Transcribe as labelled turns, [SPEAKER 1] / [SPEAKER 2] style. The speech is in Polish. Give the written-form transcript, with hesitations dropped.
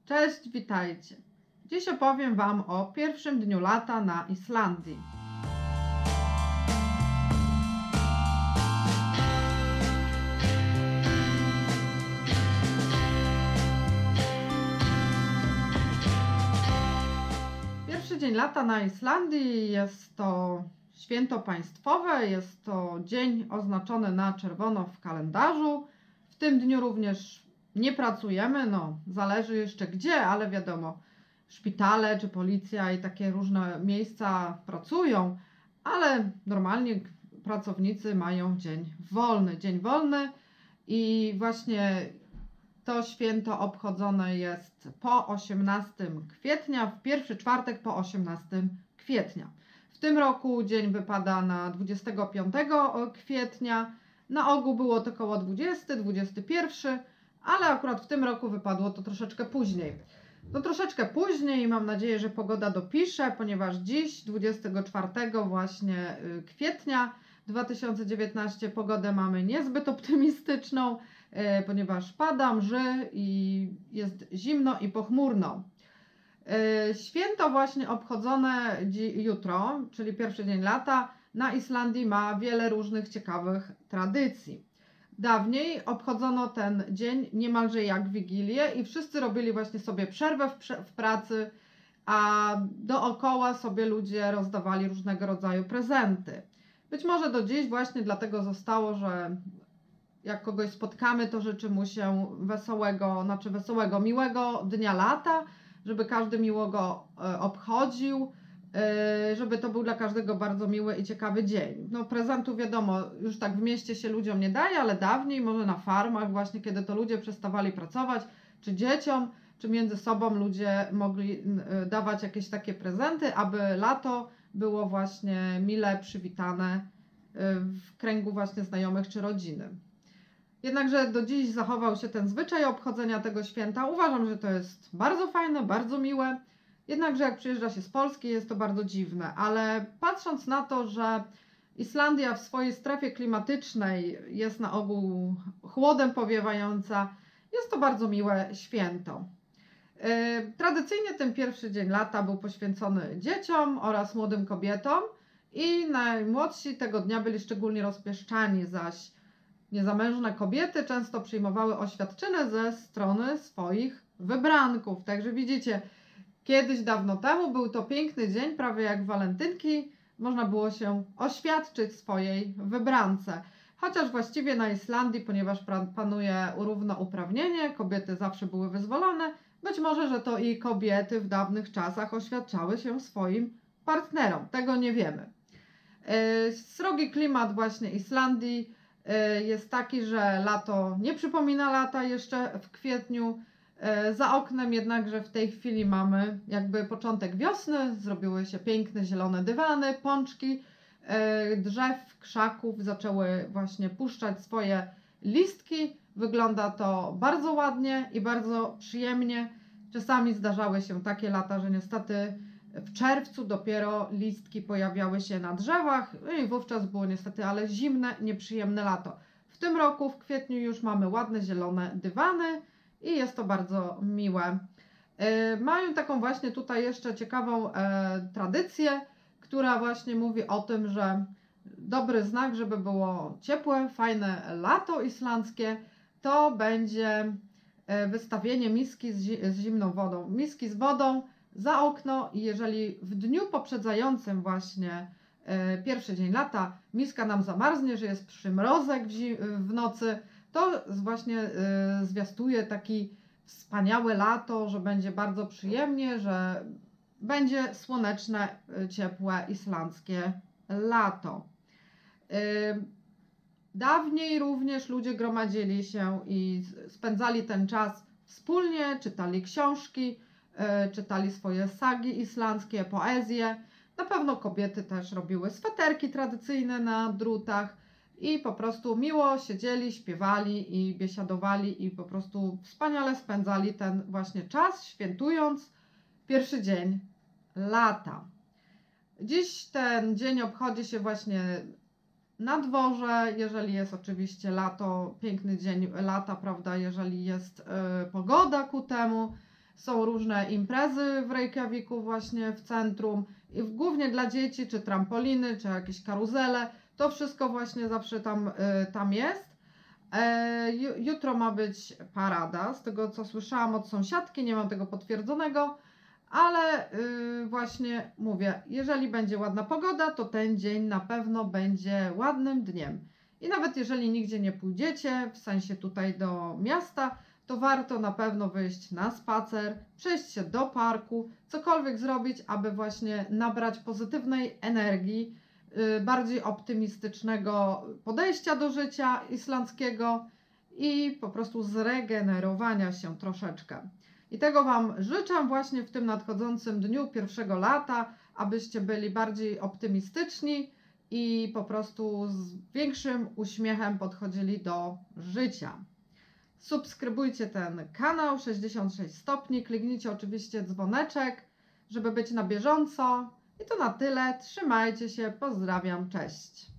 [SPEAKER 1] Cześć, witajcie. Dziś opowiem Wam o pierwszym dniu lata na Islandii. Pierwszy dzień lata na Islandii jest to święto państwowe, jest to dzień oznaczony na czerwono w kalendarzu. W tym dniu również nie pracujemy, zależy jeszcze gdzie, ale wiadomo, szpitale czy policja i takie różne miejsca pracują, ale normalnie pracownicy mają dzień wolny i właśnie to święto obchodzone jest po 18 kwietnia, w pierwszy czwartek po 18 kwietnia. W tym roku dzień wypada na 25 kwietnia, na ogół było to około 20, 21, ale akurat w tym roku wypadło to troszeczkę później. Troszeczkę później, mam nadzieję, że pogoda dopisze, ponieważ dziś, 24 właśnie kwietnia 2019, pogodę mamy niezbyt optymistyczną, ponieważ pada, mrzy i jest zimno i pochmurno. Święto właśnie obchodzone jutro, czyli pierwszy dzień lata, na Islandii ma wiele różnych ciekawych tradycji. Dawniej obchodzono ten dzień niemalże jak Wigilię i wszyscy robili właśnie sobie przerwę w pracy, a dookoła sobie ludzie rozdawali różnego rodzaju prezenty. Być może do dziś właśnie dlatego zostało, że jak kogoś spotkamy, to życzy mu się miłego dnia lata, żeby każdy miło go obchodził, żeby to był dla każdego bardzo miły i ciekawy dzień. Prezentów wiadomo, już tak w mieście się ludziom nie daje, ale dawniej może na farmach właśnie, kiedy to ludzie przestawali pracować, czy dzieciom, czy między sobą ludzie mogli dawać jakieś takie prezenty, aby lato było właśnie mile przywitane w kręgu właśnie znajomych czy rodziny. Jednakże do dziś zachował się ten zwyczaj obchodzenia tego święta. Uważam, że to jest bardzo fajne, bardzo miłe. Jednakże jak przyjeżdża się z Polski, jest to bardzo dziwne. Ale patrząc na to, że Islandia w swojej strefie klimatycznej jest na ogół chłodem powiewająca, jest to bardzo miłe święto. Tradycyjnie ten pierwszy dzień lata był poświęcony dzieciom oraz młodym kobietom i najmłodsi tego dnia byli szczególnie rozpieszczani, zaś niezamężne kobiety często przyjmowały oświadczyny ze strony swoich wybranków. Także widzicie, kiedyś dawno temu był to piękny dzień, prawie jak walentynki, można było się oświadczyć swojej wybrance. Chociaż właściwie na Islandii, ponieważ panuje równouprawnienie, kobiety zawsze były wyzwolone, być może, że to i kobiety w dawnych czasach oświadczały się swoim partnerom. Tego nie wiemy. Srogi klimat właśnie Islandii jest taki, że lato nie przypomina lata jeszcze w kwietniu. Za oknem jednakże w tej chwili mamy jakby początek wiosny, zrobiły się piękne zielone dywany, pączki drzew, krzaków zaczęły właśnie puszczać swoje listki. Wygląda to bardzo ładnie i bardzo przyjemnie. Czasami zdarzały się takie lata, że niestety w czerwcu dopiero listki pojawiały się na drzewach i wówczas było niestety ale zimne, nieprzyjemne lato. W tym roku w kwietniu już mamy ładne zielone dywany i jest to bardzo miłe. Mają taką właśnie tutaj jeszcze ciekawą tradycję, która właśnie mówi o tym, że dobry znak, żeby było ciepłe, fajne lato islandzkie, to będzie wystawienie miski z zimną wodą, miski z wodą za okno i jeżeli w dniu poprzedzającym właśnie pierwszy dzień lata miska nam zamarznie, że jest przymrozek w nocy, to właśnie zwiastuje taki wspaniałe lato, że będzie bardzo przyjemnie, że będzie słoneczne, ciepłe, islandzkie lato. Dawniej również ludzie gromadzili się i spędzali ten czas wspólnie, czytali książki, czytali swoje sagi islandzkie, poezje. Na pewno kobiety też robiły sweterki tradycyjne na drutach i po prostu miło siedzieli, śpiewali i biesiadowali i po prostu wspaniale spędzali ten właśnie czas, świętując pierwszy dzień lata. Dziś ten dzień obchodzi się właśnie na dworze, jeżeli jest oczywiście lato, piękny dzień lata, prawda, jeżeli jest pogoda ku temu. Są różne imprezy w Reykjaviku właśnie w centrum i głównie dla dzieci, czy trampoliny, czy jakieś karuzele. To wszystko właśnie zawsze tam jest. Jutro ma być parada, z tego co słyszałam od sąsiadki, nie mam tego potwierdzonego, ale właśnie mówię, jeżeli będzie ładna pogoda, to ten dzień na pewno będzie ładnym dniem. I nawet jeżeli nigdzie nie pójdziecie, w sensie tutaj do miasta, to warto na pewno wyjść na spacer, przejść się do parku, cokolwiek zrobić, aby właśnie nabrać pozytywnej energii, bardziej optymistycznego podejścia do życia islandzkiego i po prostu zregenerowania się troszeczkę. I tego Wam życzę właśnie w tym nadchodzącym dniu pierwszego lata, abyście byli bardziej optymistyczni i po prostu z większym uśmiechem podchodzili do życia. Subskrybujcie ten kanał 66 stopni, kliknijcie oczywiście dzwoneczek, żeby być na bieżąco. I to na tyle. Trzymajcie się, pozdrawiam, cześć.